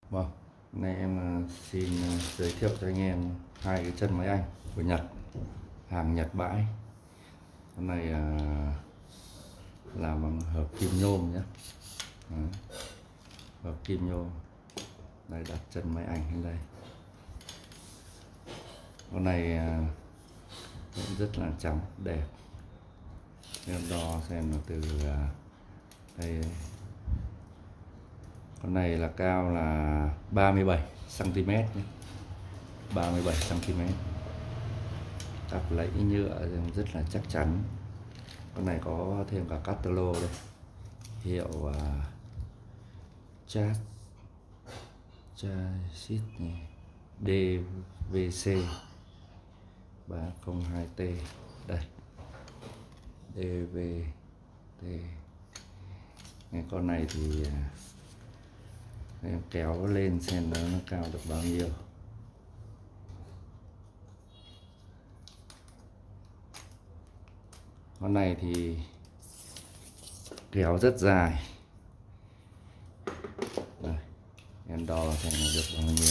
Vâng, hôm nay em xin giới thiệu cho anh em hai cái chân máy ảnh của Nhật, hàng Nhật bãi. Con này làm bằng hợp kim nhôm nhé. Đấy, hợp kim nhôm. Đây, đặt chân máy ảnh lên đây. Con này cũng rất là trắng, đẹp. Em đo xem là từ đây. Con này là cao là 37 cm nhé. 37 cm. Cặp lẫy nhựa rất là chắc chắn. Con này có thêm cả cát tơ lô đây, hiệu Chassis DVC 302T đây, DVT. Con này thì em kéo lên xem nó cao được bao nhiêu. Con này thì kéo rất dài. Đây, em đo xem nó được bao nhiêu.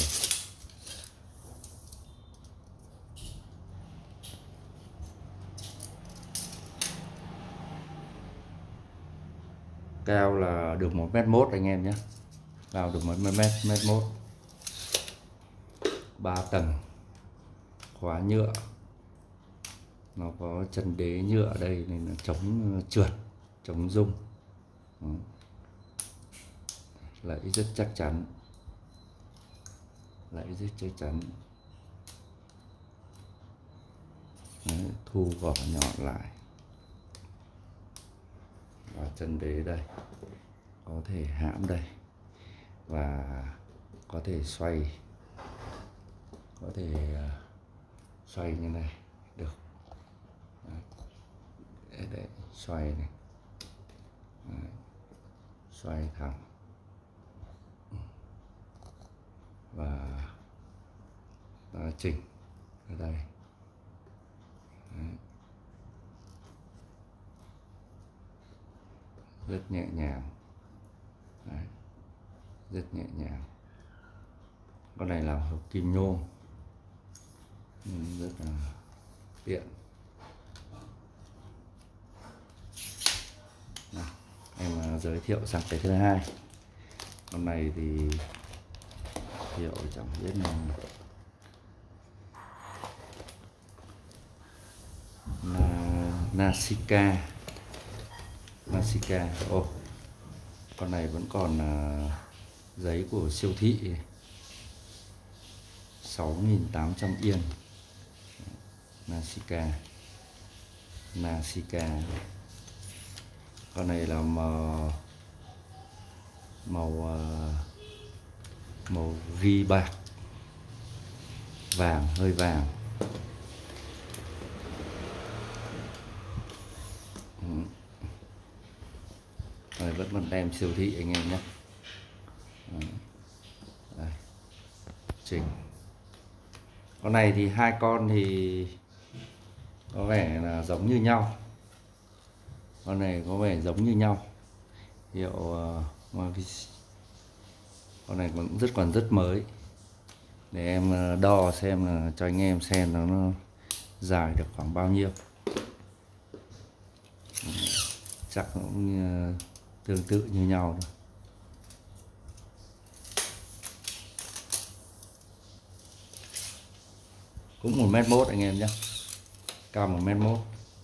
Cao là được 1m1 anh em nhé. Cao được 1m1. 3 tầng. Khóa nhựa. Nó có chân đế nhựa ở đây nên là chống trượt, chống rung. Lẫy rất chắc chắn. Lẫy rất chắc chắn. Đấy, thu vỏ nhọn lại. Và chân đế đây, có thể hãm đây và có thể xoay, có thể xoay như này được. Đấy, xoay này. Đấy, xoay thẳng và chỉnh ở đây. Đấy. Rất nhẹ nhàng. Đấy. Rất nhẹ nhàng. Con này làm hợp kim nhôm rất là tiện. Nào, em giới thiệu sang cái thứ hai. Con này thì hiệu chẳng biết là Nasica. Con này vẫn còn giấy của siêu thị, 6.800 yên. Nasica. Con này là màu ghi bạc, vàng, hơi vàng. Rồi vẫn còn tem siêu thị anh em nhé. Đây, chỉnh. Con này thì hai con thì có vẻ là giống như nhau. Con này có vẻ giống như nhau. Hiệu Mavic. Con này còn rất mới. Để em đo xem là cho anh em xem nó dài được khoảng bao nhiêu. Chắc cũng tương tự như nhau thôi. Cũng 1m1 anh em nhé. Cao 1m1.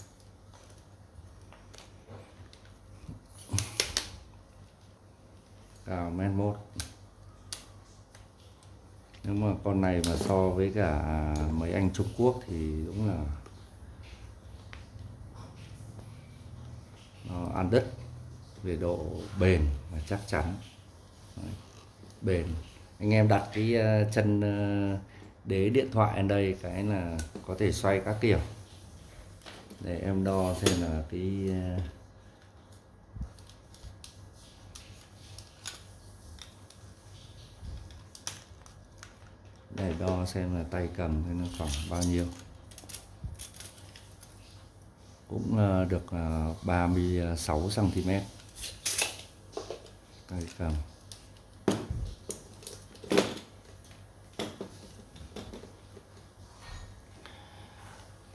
Cao 1m1. Nếu mà con này mà so với cả mấy anh Trung Quốc thì đúng là nó ăn đất về độ bền và chắc chắn. Đấy, bền. Anh em đặt cái chân đế điện thoại ở đây cái là có thể xoay các kiểu. Để em đo xem là cái để đo xem là tay cầm thì nó khoảng bao nhiêu. Cũng được 36 cm tay cầm.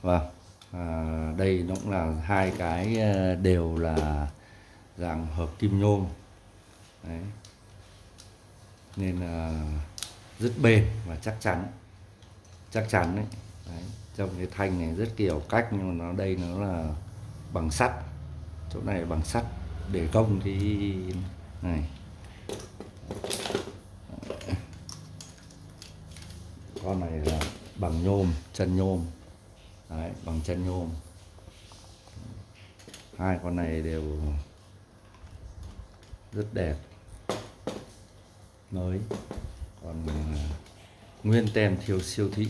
Vâng, đây nó cũng là hai cái đều là dạng hợp kim nhôm. Đấy. Nên là rất bền và chắc chắn đấy. Đấy. Trong cái thanh này rất kiểu cách, nhưng mà đây nó là bằng sắt, chỗ này bằng sắt để công thì này. Con này là bằng nhôm, chân nhôm. Đấy, bằng chân nhôm. Hai con này đều rất đẹp, mới, còn nguyên tem siêu thị.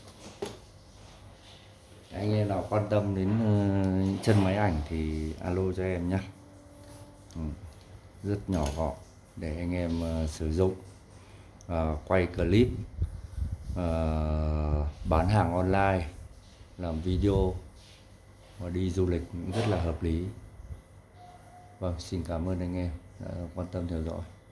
Anh em nào quan tâm đến chân máy ảnh thì alo cho em nhé. Rất nhỏ gọn để anh em sử dụng, quay clip, bán hàng online, làm video và đi du lịch cũng rất là hợp lý. Vâng, xin cảm ơn anh em đã quan tâm theo dõi.